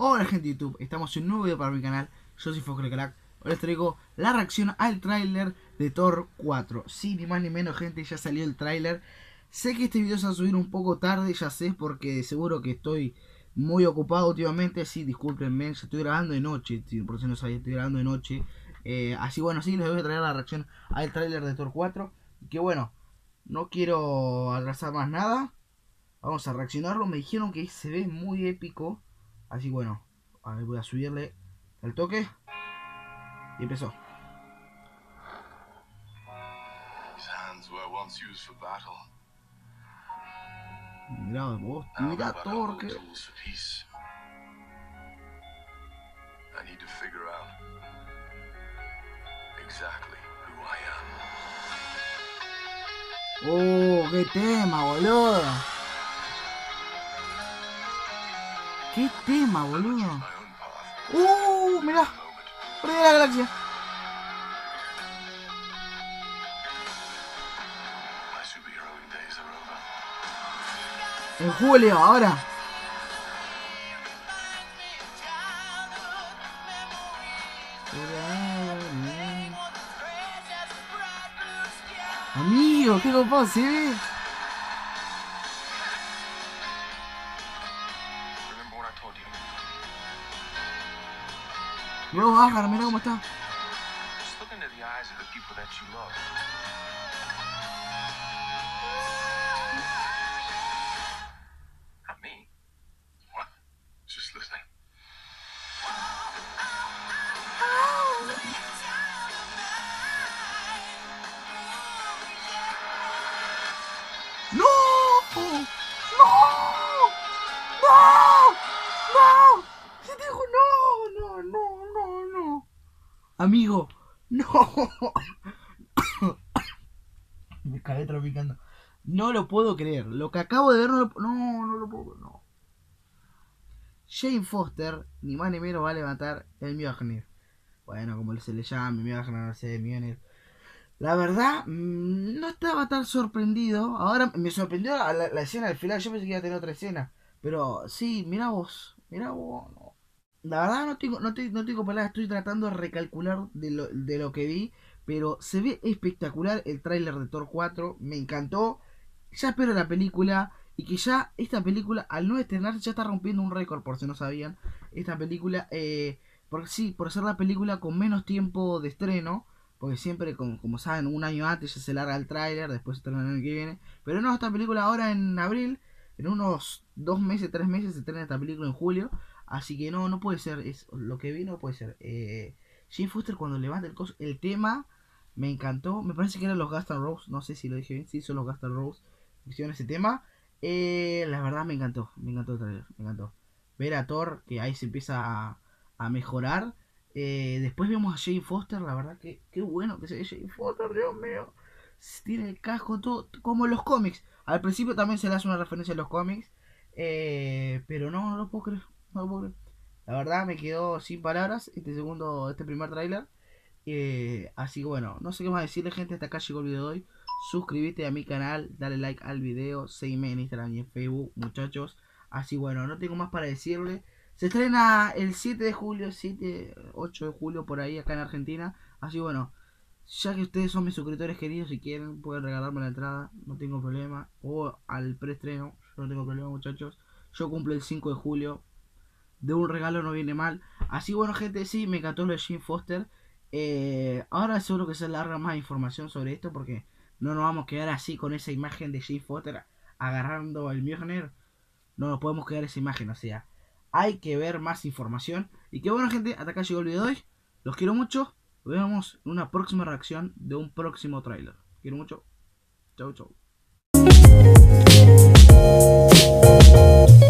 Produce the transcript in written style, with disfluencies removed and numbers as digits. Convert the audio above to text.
Hola gente de YouTube, estamos en un nuevo video para mi canal. Yo soy Focrecrack. Hoy les traigo la reacción al tráiler de Thor 4. Sí, ni más ni menos gente, ya salió el tráiler. Sé que este video se va a subir un poco tarde, ya sé, porque seguro que estoy muy ocupado últimamente. Sí, discúlpenme, ya estoy grabando de noche, por si no sabía, estoy grabando de noche. Así bueno, sí, les voy a traer la reacción al tráiler de Thor 4. Que bueno, no quiero atrasar más nada. Vamos a reaccionarlo. Me dijeron que se ve muy épico. Así bueno, a ver, voy a subirle el toque. Y empezó. Mirá vos, mirá Thor que... Oh, qué tema, boludo. Qué tema, boludo. Mirá. Perdí la galaxia. En julio, ahora. Amigo, qué copado se ve. Mirá vos, Asgard, mirá cómo está. ¡No! ¡No! ¡No! ¡No! ¡Se te dijo no! ¡No, no, no, no! Amigo, no. Me cagué traficando. No lo puedo creer. Lo que acabo de ver no lo, no lo puedo. No. Jane Foster, ni más ni menos, va a levantar el Mjolnir. Bueno, como se le llama, Mjolnir, no sé, Mjolnir. La verdad, no estaba tan sorprendido. Ahora me sorprendió la escena del final. Yo pensé que iba a tener otra escena. Pero sí, mirá vos. Mirá vos. No. La verdad no tengo palabras. Estoy tratando de recalcular de lo que vi. Pero se ve espectacular el tráiler de Thor 4. Me encantó. Ya espero la película. Y que ya esta película, al no estrenarse, ya está rompiendo un récord, por si no sabían. Esta película, por ser la película con menos tiempo de estreno. Porque siempre, como saben, un año antes ya se larga el tráiler, después se estrena el año que viene. Pero no, esta película ahora en abril, en unos 2 meses, 3 meses, se estrena esta película en julio. Así que no puede ser, es lo que vi no puede ser. Jane Foster cuando levanta el tema, me encantó. Me parece que eran los Guns N' Roses, no sé si lo dije bien, sí, son los Guns N' Roses que hicieron ese tema. La verdad me encantó el trailer, me encantó. Ver a Thor, que ahí se empieza a mejorar. Después vemos a Jane Foster, la verdad que qué bueno que se ve Jane Foster, Dios mío. Tiene el casco, todo como en los cómics. Al principio también se le hace una referencia a los cómics. Pero no lo puedo creer, no lo puedo creer. La verdad me quedó sin palabras este primer tráiler. Así que bueno, no sé qué más decirle, gente. Hasta acá llegó el video de hoy. Suscríbete a mi canal, dale like al video, seguime en Instagram y en Facebook, muchachos. Así bueno, no tengo más para decirle. Se estrena el 7 de julio, 8 de julio por ahí acá en Argentina. Así bueno, ya que ustedes son mis suscriptores queridos, si quieren pueden regalarme la entrada, no tengo problema. O al preestreno, yo no tengo problema, muchachos. Yo cumplo el 5 de julio. De un regalo no viene mal. Así bueno, gente, sí, me encantó lo de Jane Foster. Ahora seguro que se larga más información sobre esto porque no nos vamos a quedar así con esa imagen de Jane Foster agarrando al Mjolnir. No nos podemos quedar esa imagen, o sea, hay que ver más información. Y que bueno, gente, hasta acá llegó el video de hoy. Los quiero mucho. Nos vemos en una próxima reacción de un próximo tráiler. Quiero mucho. Chau, chau.